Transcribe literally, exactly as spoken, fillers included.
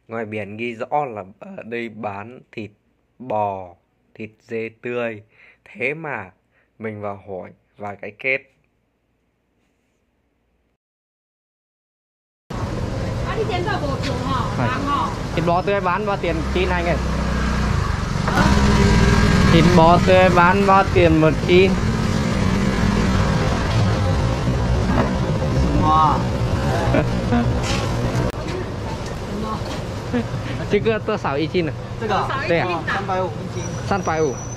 Ngoài biển ghi rõ là ở đây bán thịt bò, thịt dê tươi. Thế mà mình vào hỏi vài cái kết. Thịt bò tươi bán bao tiền chín anh ơi? Thịt bò tươi bán bao tiền một chín? Chứ cơ tơ xảo y chín à? 这个对啊， 三百五一斤。 三百五。